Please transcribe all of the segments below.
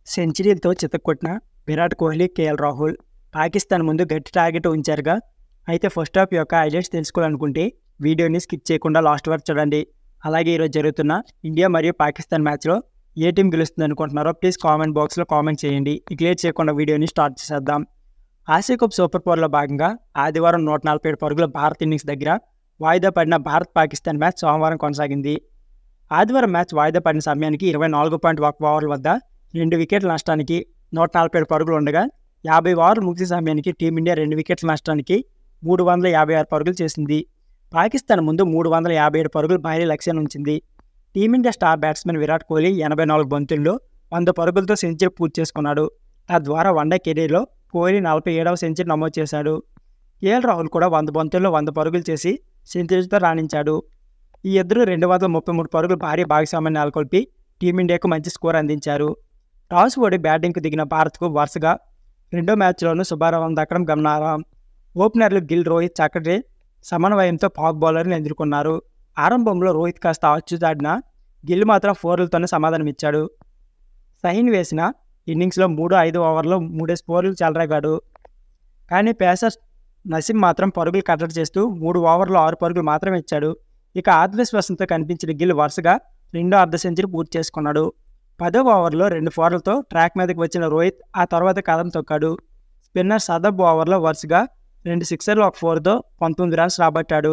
సెంచరీలతో చితక్కొట్టిన విరాట్ కోహ్లీ, కేఎల్ రాహుల్ పాకిస్తాన్ ముందు గట్టి టార్గెట్ ఉంచారుగా. అయితే ఫస్ట్ హాఫ్ యొక్క హైలైట్స్ తెలుసుకోవాలనుకుంటే వీడియోని స్కిప్ చేయకుండా లాస్ట్ వరకు చూడండి. అలాగే ఈరోజు జరుగుతున్న ఇండియా మరియు పాకిస్తాన్ మ్యాచ్లో ఏ టీం గెలుస్తుంది అనుకుంటున్నారో ప్లీజ్ కామెంట్ బాక్స్లో కామెంట్ చేయండి. ఇక లేట్ చేయకుండా వీడియోని స్టార్ట్ చేసేద్దాం. ఆసియా కప్ సూపర్ 4లో భాగంగా ఆదివారం 147 పరుగుల భారత్ ఇన్నింగ్స్ దగ్గర వాయిదా పడిన భారత్ పాకిస్తాన్ మ్యాచ్ సోమవారం కొనసాగింది. ఆదివారం మ్యాచ్ వాయిదా పడిన సమయానికి 24.1 ఓవర్ల వద్ద 2 వికెట్ల నష్టానికి 147 పరుగులు ఉండగా 50 ఓవర్లు ముగిసే సమయానికి టీమిండియా 2 వికెట్ల నష్టానికి 356 పరుగులు చేసింది. పాకిస్తాన్ ముందు 357 పరుగులు భారీ లక్ష్యాన్ని ఉంచింది. Team India star batsmen Virat Kohli 84 బంతుల్లో 100 పరుగులతో సెంచరీ పూర్తి చేసుకున్నాడు. తద్వారా వన్డే కెరీర్లో కోహ్లీ 47వ సెంచరీ నమోదు చేశాడు. కేఎల్ రాహుల్ కూడా 100 బంతుల్లో 100 పరుగులు చేసి సెంచరీతో రాణించాడు. ఈ ఇద్దరు 233 పరుగులు భారీ భాగస్వామ్యాన్ని నెలకొల్పి టీమిండియాకు మంచి స్కోర్ అందించారు. టాస్ ఓడి బ్యాటింగ్కు దిగిన భారత్కు వరుసగా రెండో మ్యాచ్లోనూ శుభారంభం దక్కడం గమనార్హం. ఓపెనర్లు గిల్, రోహిత్ చక్కటి సమన్వయంతో పాక్ బౌలర్ని ఎదుర్కొన్నారు. ఆరంభంలో రోహిత్ కాస్త అచ్చుతాడినా గిల్ మాత్రం 4లతోనే సమాధానమిచ్చాడు. సహిన్ వేసిన ఇన్నింగ్స్లో 3-5 ఓవర్లో 3 4లు చెలరేగాడు. కానీ పేసర్ నసీం మాత్రం పరుగులు కట్టడి చేస్తూ 3 ఓవర్లో 6 పరుగులు మాత్రమే ఇచ్చాడు. ఇక ఆత్మవిశ్వాసంతో కనిపించిన గిల్ వరుసగా రెండో అర్ధ సెంచరీ పూర్తి చేసుకున్నాడు. 10వ ఓవర్లో 2 4లతో ట్రాక్ మీదకి వచ్చిన రోహిత్ ఆ తర్వాత కదం తొక్కాడు. స్పిన్నర్ సదబ్ ఓవర్లో వరుసగా 2 సిక్సర్లు 1 4తో 19 రన్స్ రాబట్టాడు.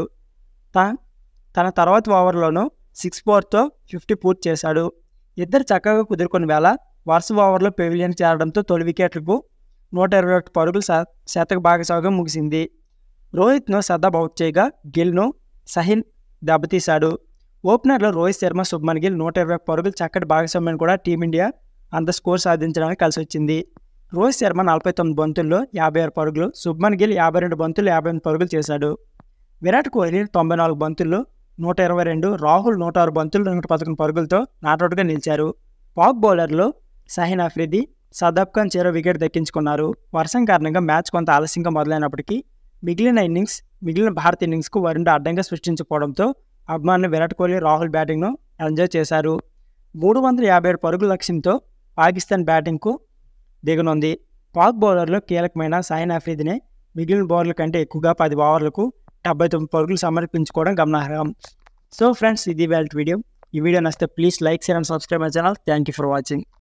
తన తర్వాత ఓవర్లోనూ 6-4తో 50 పూర్తి చేశాడు. ఇద్దరు చక్కగా కుదురుకున్న వేళ వరుస ఓవర్లో పెవిలియన్ చేరడంతో తొలి వికెట్లకు 121 పరుగులు శతక భాగస్వామ్యం ముగిసింది. రోహిత్ను సదబ్ అవుట్ చేయగా గిల్ను సహిన్ దెబ్బతీశాడు. ఓపెనర్లో రోహిత్ శర్మ, శుభ్మన్ గిల్ 120 పరుగులు చక్కటి భాగస్వామ్యం కూడా టీమిండియా అంత స్కోర్ సాధించడానికి కలిసి వచ్చింది. రోహిత్ శర్మ 49 బంతుల్లో 56 పరుగులు, శుభ్మన్ గిల్ 52 బంతుల్లో 58 పరుగులు చేశాడు. విరాట్ కోహ్లీ 94 బంతుల్లో 122, రాహుల్ 106 బంతుల్లో 111 పరుగులతో నాటౌట్గా నిలిచారు. పాక్ బౌలర్లు షాహీన్ అఫ్రిది, సదబ్ ఖాన్ చెరో వికెట్ దక్కించుకున్నారు. వర్షం కారణంగా మ్యాచ్ కొంత ఆలస్యంగా మొదలైనప్పటికీ మిగిలిన భారత్ ఇన్నింగ్స్కు వరుణ్ అడ్డంగా సృష్టించకపోవడంతో అభిమానులు విరాట్ కోహ్లీ, రాహుల్ బ్యాటింగ్ను ఎంజాయ్ చేశారు. 357 పరుగుల లక్ష్యంతో పాకిస్తాన్ బ్యాటింగ్కు దిగనుంది. పాక్ బౌలర్లో కీలకమైన షాహీన్ అఫ్రిదినే మిగిలిన బౌలర్ల కంటే ఎక్కువగా 10 ఓవర్లకు 79 పరుగులు సమర్పించుకోవడం గమనార్హం. సో ఫ్రెండ్స్, ఇది ఇవాల్టి వీడియో. ఈ వీడియో నచ్చితే please like, share and subscribe my channel. Thank you for watching.